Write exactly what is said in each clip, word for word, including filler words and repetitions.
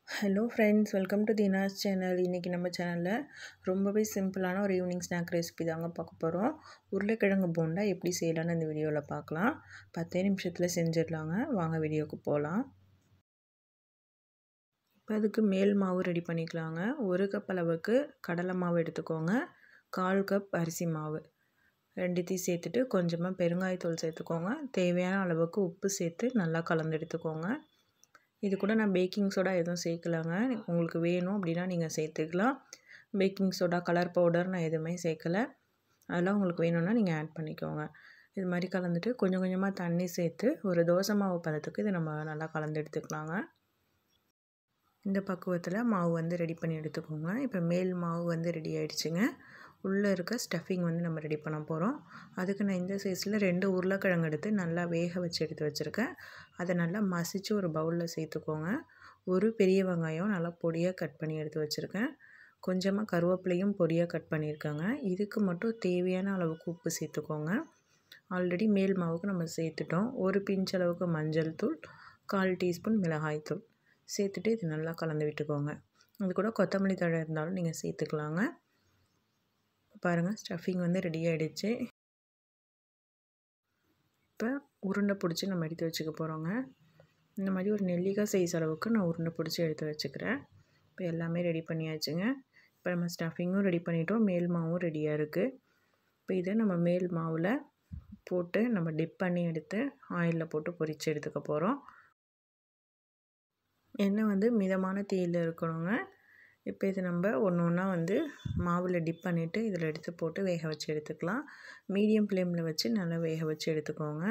Hello friends, welcome to Deena's channel. இன்றைக்கி நம்ம சேனலில் ரொம்பவே சிம்பிளான ஒரு ஈவினிங் ஸ்நாக் ரெசிபி தாங்க பார்க்க போகிறோம். உருளைக்கிழங்கு போண்டா எப்படி செய்யலான்னு இந்த வீடியோவில் பார்க்கலாம். பத்தே நிமிஷத்தில் செஞ்சிடலாங்க. வாங்க வீடியோவுக்கு போகலாம். இப்போ அதுக்கு மேல் மாவு ரெடி பண்ணிக்கலாங்க. ஒரு கப் அளவுக்கு கடலை மாவு எடுத்துக்கோங்க. கால் கப் அரிசி மாவு ரெண்டுத்தையும் சேர்த்துட்டு கொஞ்சமாக பெருங்காயத்தூள் சேர்த்துக்கோங்க. தேவையான அளவுக்கு உப்பு சேர்த்து நல்லா கலந்து எடுத்துக்கோங்க. இது கூட நான் பேக்கிங் சோடா எதுவும் சேர்க்கலாங்க. உங்களுக்கு வேணும் அப்படின்னா நீங்கள் சேர்த்துக்கலாம். பேக்கிங் சோடா, கலர் பவுடர் நான் எதுவுமே சேர்க்கலை. அதெல்லாம் உங்களுக்கு வேணும்னா நீங்கள் ஆட் பண்ணிக்கோங்க. இது மாதிரி கலந்துட்டு கொஞ்சம் கொஞ்சமாக தண்ணி சேர்த்து ஒரு தோசை மாவு பதத்துக்கு இதை நம்ம நல்லா கலந்து எடுத்துக்கலாங்க. இந்த பக்குவத்தில் மாவு வந்து ரெடி பண்ணி எடுத்துக்கோங்க. இப்போ மேல் மாவு வந்து ரெடி ஆகிடுச்சுங்க. உள்ளே இருக்க ஸ்டஃபிங் வந்து நம்ம ரெடி பண்ண போகிறோம். அதுக்கு நான் இந்த சைஸில் ரெண்டு உருளைக்கிழங்கு எடுத்து நல்லா வேக வச்சு எடுத்து வச்சுருக்கேன். அதை நல்லா மசித்து ஒரு பவுலில் சேர்த்துக்கோங்க. ஒரு பெரிய வெங்காயம் நல்லா பொடியாக கட் பண்ணி எடுத்து வச்சுருக்கேன். கொஞ்சமாக கருவேப்பிலையும் பொடியாக கட் பண்ணியிருக்காங்க. இதுக்கு மட்டும் தேவையான அளவுக்கு உப்பு சேர்த்துக்கோங்க. ஆல்ரெடி மேல் மாவுக்கு நம்ம சேர்த்துட்டோம். ஒரு பிஞ்ச் அளவுக்கு மஞ்சள் தூள், கால் டீஸ்பூன் மிளகாய் தூள் சேர்த்துட்டு இது நல்லா கலந்து விட்டுக்கோங்க. அது கூட கொத்தமல்லி தழை இருந்தாலும் நீங்கள் சேர்த்துக்கலாங்க. பாருங்கள், ஸ்டஃபிங் வந்து ரெடி ஆகிடுச்சு. இப்போ உருண்டை பிடிச்சி நம்ம எடுத்து வச்சுக்க போகிறோங்க. இந்த மாதிரி ஒரு நெல்லிக்காய் சைஸ் அளவுக்கு நான் உருண்டை பிடிச்சி எடுத்து வச்சுக்கிறேன். இப்போ எல்லாமே ரெடி பண்ணியாச்சுங்க. இப்போ நம்ம ஸ்டஃபிங்கும் ரெடி பண்ணிட்டோம், மேல் மாவும் ரெடியாக இருக்குது. இப்போ இதை நம்ம மேல் மாவில் போட்டு நம்ம டிப் பண்ணி எடுத்து ஆயிலில் போட்டு பொரித்து எடுத்துக்க போகிறோம். எண்ணெய் வந்து மிதமான தீயில் இருக்கணுங்க. இப்போ இது நம்ம ஒன்று ஒன்றா வந்து மாவில் டிப் பண்ணிவிட்டு இதில் எடுத்து போட்டு வேக வச்சு எடுத்துக்கலாம். மீடியம் ஃப்ளேமில் வச்சு நல்லா வேக வச்சு எடுத்துக்கோங்க.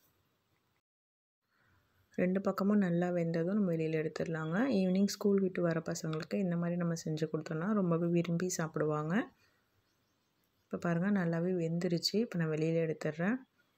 ரெண்டு பக்கமும் நல்லா வெந்ததும் நம்ம வெளியில் எடுத்துடலாங்க. ஈவினிங் ஸ்கூல் விட்டு வர பசங்களுக்கு இந்த மாதிரி நம்ம செஞ்சு கொடுத்தோன்னா ரொம்பவே விரும்பி சாப்பிடுவாங்க. இப்போ பாருங்கள், நல்லாவே வெந்துருச்சு. இப்போ நான் வெளியில் எடுத்துடுறேன்.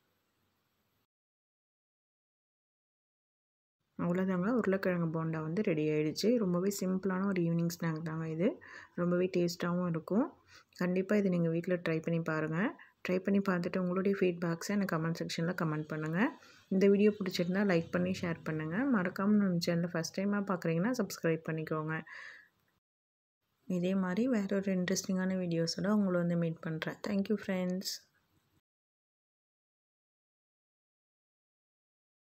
அவ்வளோதாங்க, உருளைக்கிழங்கு போண்டா வந்து ரெடி ஆகிடுச்சு. ரொம்பவே சிம்பிளான ஒரு ஈவினிங் ஸ்நாக் தாங்க இது. ரொம்பவே டேஸ்ட்டாகவும் இருக்கும். கண்டிப்பாக இது நீங்கள் வீட்டில் ட்ரை பண்ணி பாருங்கள். ட்ரை பண்ணி பார்த்துட்டு உங்களுடைய ஃபீட்பேக்ஸை எனக்கு கமெண்ட் செக்ஷனில் கமெண்ட் பண்ணுங்கள். இந்த வீடியோ பிடிச்சிருந்தால் லைக் பண்ணி ஷேர் பண்ணுங்கள். மறக்காமல் நம்ம சேனலில் ஃபஸ்ட் டைமாக பார்க்குறீங்கன்னா சப்ஸ்கிரைப் பண்ணிக்கோங்க. இதே மாதிரி வேறு ஒரு இன்ட்ரெஸ்டிங்கான வீடியோஸோட உங்களை வந்து மீட் பண்ணுறேன். Thank you friends.